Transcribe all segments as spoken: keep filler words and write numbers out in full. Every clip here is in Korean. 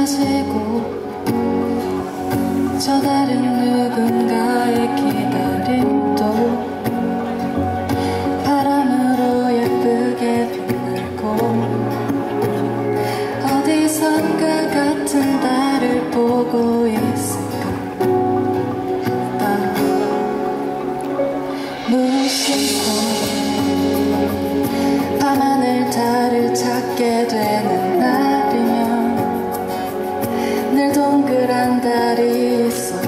마시고 저 다른 누군가의 기다림도 바람으로 예쁘게 빛나고 어디선가 같은 달을 보고 있을까. 나 무심코 밤하늘 달을 찾게 되는 날이면 늘 동그란 달이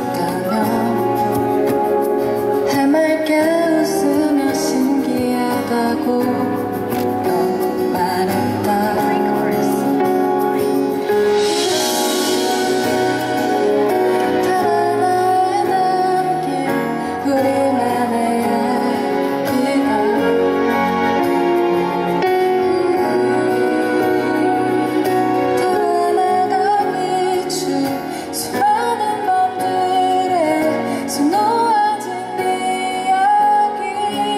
있었다면 해맑게 웃으며 신기하다고 넌 말했다. 달아나에 남긴 우리만의 이야기가 달아나가 비춘 수많은 밤들에 수놓아진 이야기.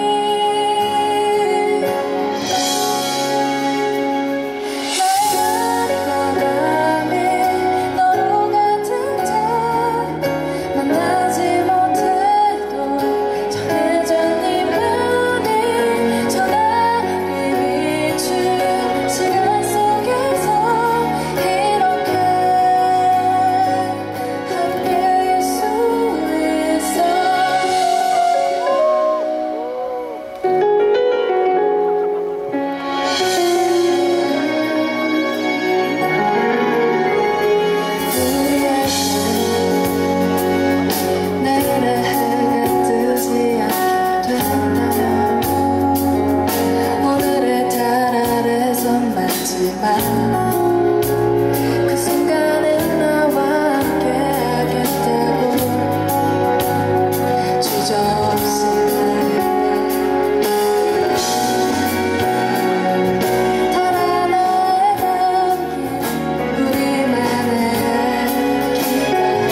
날과 밤이 너로 같은 자 만나지 못해도 정해진 네 맘이 저 달이 비춘 시간 속에서 이렇게 함께일 수 있어. 내일의 해가 뜨지 않게 된다면 오늘의 달 아래선 맞지만 그 순간은 나와 함께 하겠다고 주저없이 말했다. 달아나에 남긴 우리만의 이야기가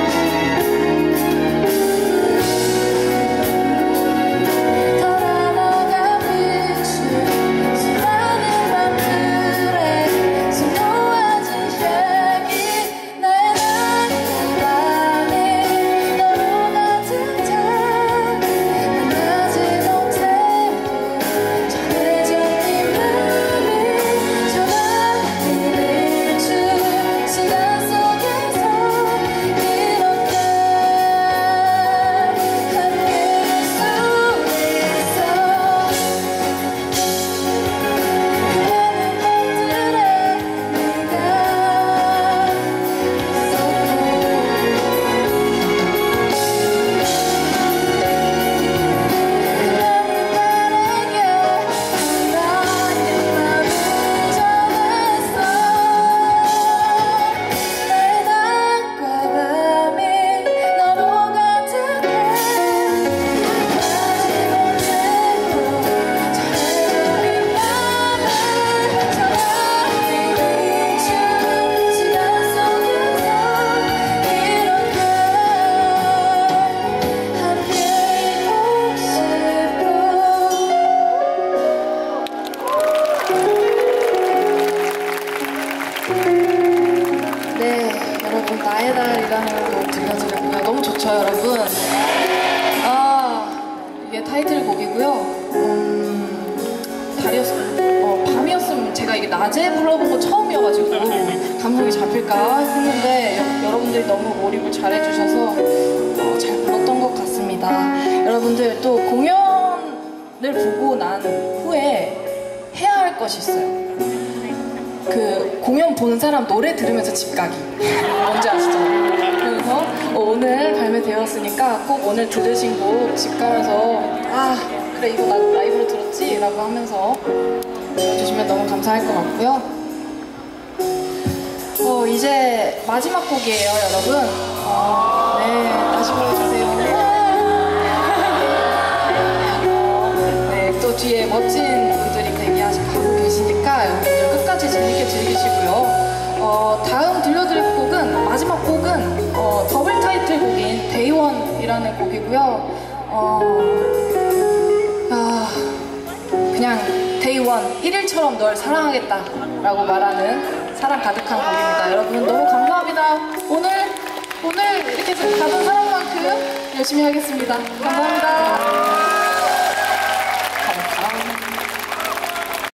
달아나가 비춘 수많은 밤들에 수놓아진 얘기. 나의 낮과 밤이 너로 같은 자 만나지 못해도 정해진 네 맘이 저 달이 비춘 시간 속에서 이렇게 함께일 수 있어. 그때는 밤들에 네가 네, 여러분 나의 달이라는 곡 들려드렸고요. 너무 좋죠, 여러분. 아, 이게 타이틀곡이고요. 음, 달이었, 어, 밤이었으면 제가 이게 낮에 불러본 거 처음이어가지고 감성이 잡힐까 했는데 여, 여러분들이 너무 몰입을 잘해주셔서 어, 잘 불렀던 것 같습니다. 여러분들 또 공연을 보고 난 후에 해야 할 것이 있어요. 그 공연 보는 사람 노래 들으면서 집 가기. 뭔지 아시죠? 그래서 어, 오늘 발매되었으니까 꼭 오늘 들으신 곡 집 가면서 아 그래 이거 나 라이브로 들었지? 라고 하면서 들어주시면 너무 감사할 것 같고요. 어, 이제 마지막 곡이에요, 여러분. 어, 네, 다시 보여주세요. 어, 네, 또 뒤에 멋진 분들이 대기하고 계시니까 여러분들 끝까지 재밌게 즐기시고요. 어, 다음 들려드릴 곡은, 마지막 곡은 어, 더블 타이틀곡인 데이원이라는 곡이고요. 어, 아, 그냥 데이원, 일 일처럼 널 사랑하겠다 라고 말하는 사랑 가득한 곡입니다. 여러분 너무 감사합니다. 오늘 오늘 이렇게 받은 사랑만큼 열심히 하겠습니다. 감사합니다.